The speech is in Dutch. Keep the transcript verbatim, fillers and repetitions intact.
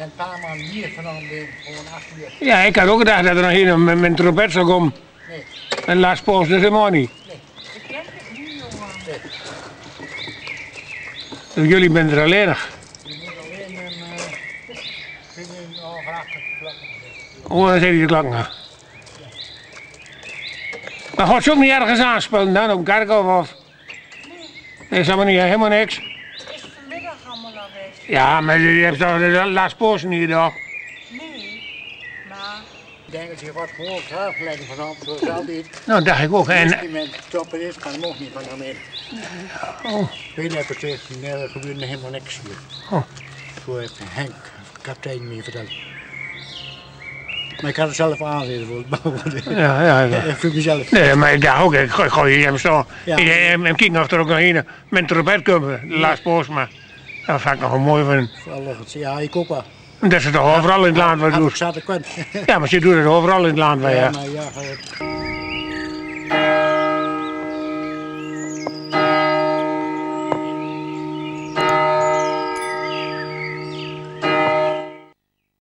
En een paar maanden hier vanaf weer gewoon acht uur. Ja, ik had ook gedacht dat er nog een met, met een trompet zou komen. Nee. En Lars Pols dus helemaal niet. Nee. Ik ken het niet, jongen. Nee. Dus jullie bent er alleen nog. Je moet alleen een uh, vinger overachter klappen. Oh, dan zit hij te klakken. Ja. Maar gaat ze ook niet ergens aanspelen dan, op een kerkhof of? Nee, is helemaal, niet, helemaal niks. Is vanmiddag allemaal al geweest? Ja, maar je hebt toch de Lars Pols niet toch? Nee, maar... Ik denk dat je wat gewoon graafleiding vanaf, zo zal dit. Nou, dat dacht ik ook. En, Als iemand stoppen is, kan hem ook niet van hem in. oh. Ik weet net dat er er gebeurde helemaal niks hier. Oh. Zo heeft Henk, kapitein, me verteld. Maar ik had het zelf aanzetten voor het bouwen. Ja, ja, ja. Voor mezelf. Nee, maar ik dacht ook, ik gooi, gooi hier hem staan. Ja. Ik en kijk of er ook nog een met een trompet komen, de Lars Pols, maar dat vind ik nog wel mooi van. Ja, ik ook wel. Dat ze toch overal in het land wat Had ik doen. zat te kwijt. Ja, maar ze doen het overal in het land, Ja, ja. maar ja,